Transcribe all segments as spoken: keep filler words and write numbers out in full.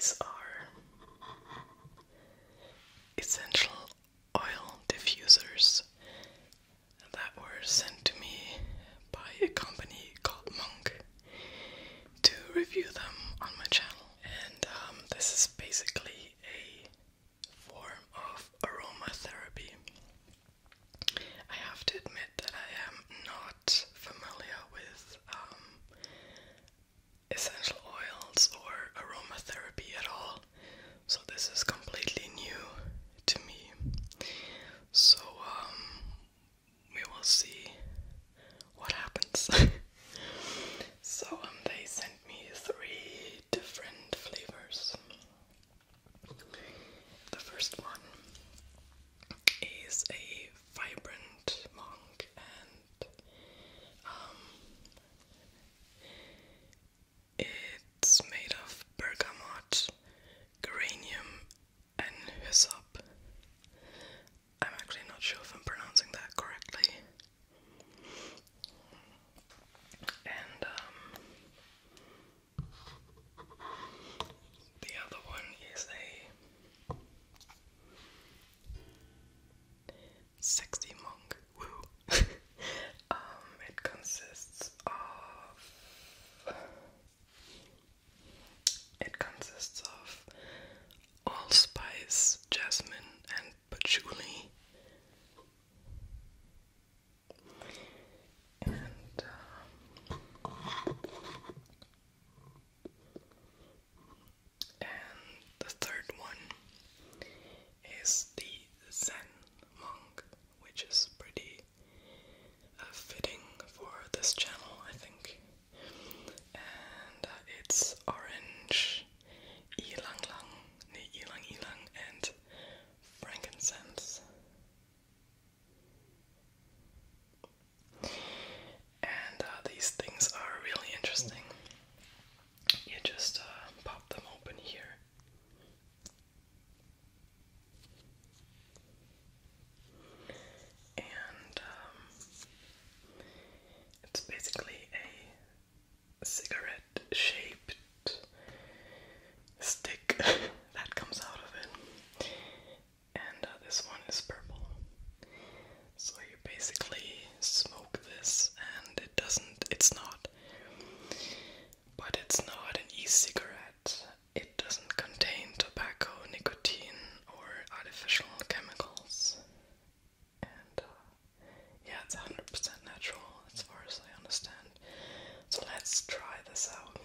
these are essential oil diffusers that were sent to me by a company called Monk to review them on my channel. And um, this is basically a form of aromatherapy. I have to admit that I am not familiar with um, essential oils or aromatherapy at all, so this is completely new to me. So um, we will see what happens. So um, they sent me three different flavors. The first one is a vibrant monk, and um, it's made of bergamot, geranium, and hyssop. I'm actually not sure if I'm pronouncing that correctly. And um, the other one is a sexy monk. Woo! um, it consists of it consists of allspice, jasmine, and patchouli. And um, and the third one is the Zen monk, which is pretty uh, fitting for this channel, I think. And uh, it's orange, ylang ylang, ylang ylang, and frankincense. And uh, these things are really interesting. You just uh, pop them open here. And um, it's basically a cigarette-shaped stick that comes out of it. And uh, this one is purple. So you basically smoke this, and it doesn't, it's not, but it's not an e-cigarette. It doesn't contain tobacco, nicotine, or artificial chemicals. And uh, yeah, it's one hundred percent natural as far as I understand. So let's try this out.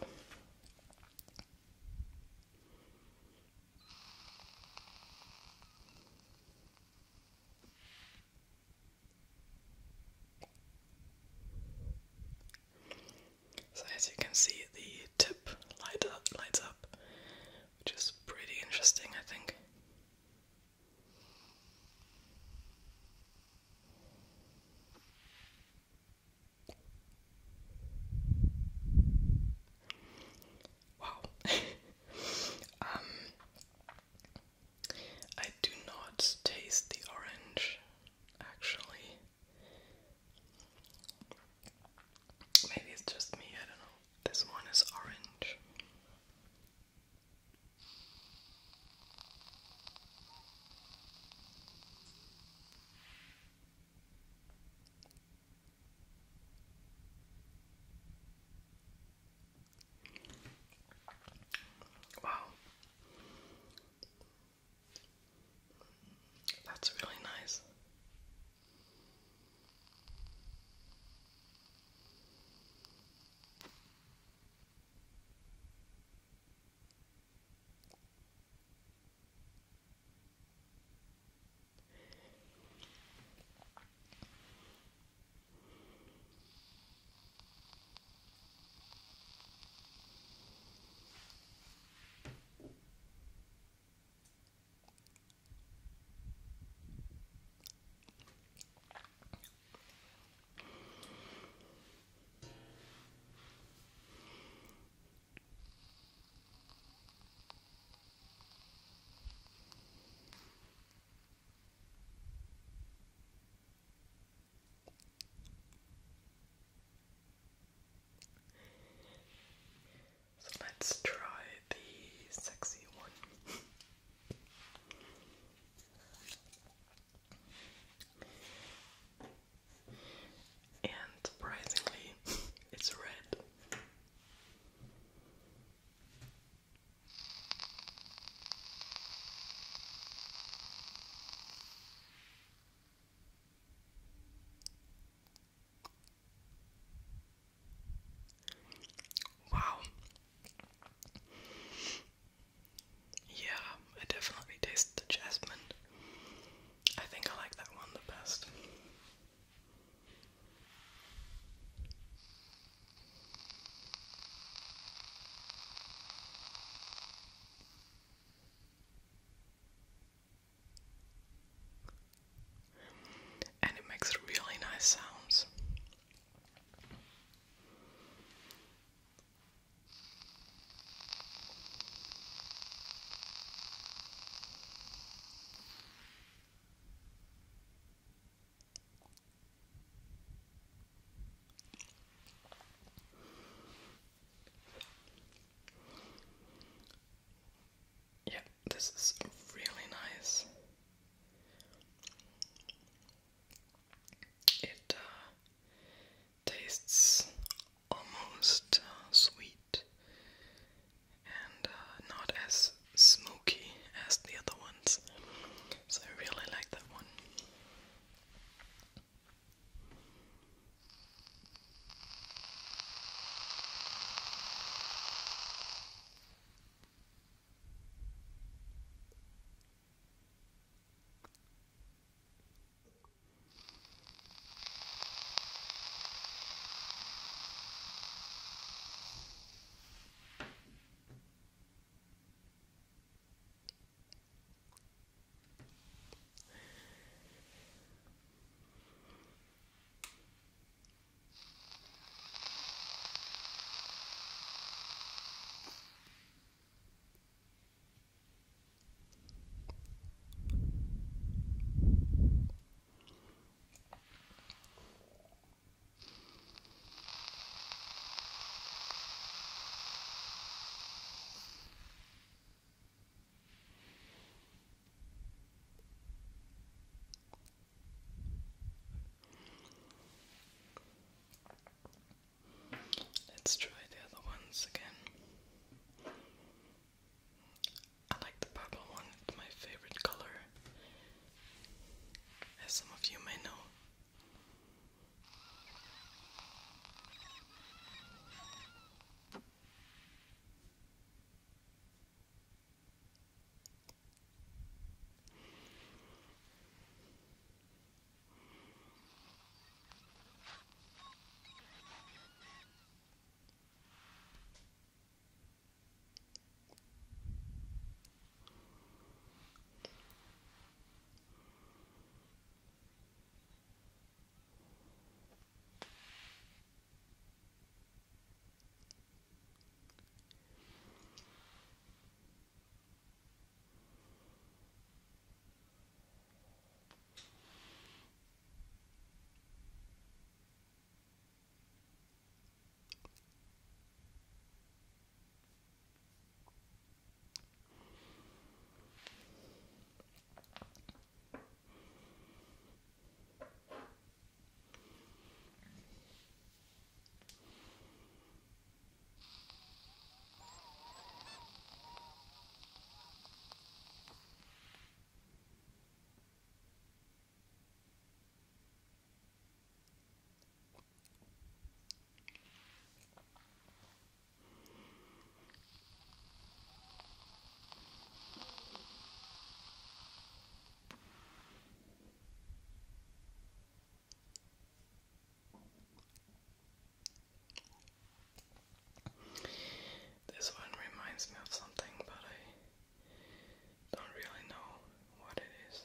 So as you can see, the tip light up, lights up, which is pretty interesting, I think. Wow. um, I do not taste the orange, actually. Maybe it's just me, I don't know. This one this is really nice. It uh, tastes almost uh, sweet and uh, not as smoky as the other ones. So I really like that one. Let's try the other ones again. I like the purple one, it's my favorite color, as some of you may know. This one reminds me of something, but I don't really know what it is.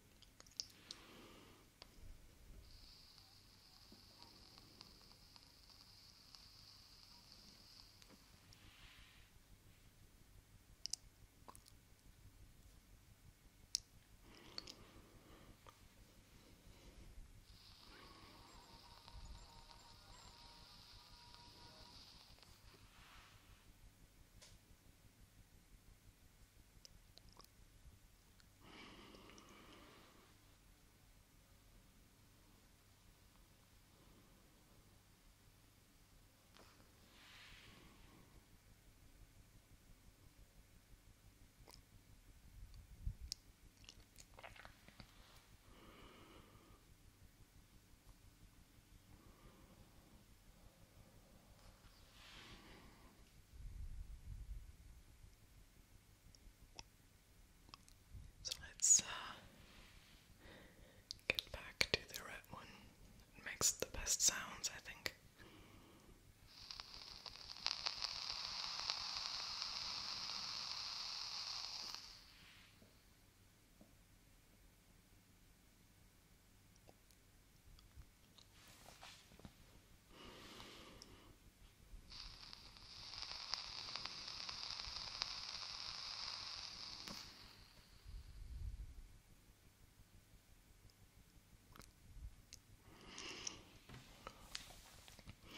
So let's uh, get back to the red one. It makes the best sounds, I think.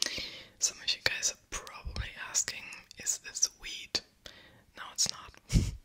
Some of you guys are probably asking, is this weed? No, it's not.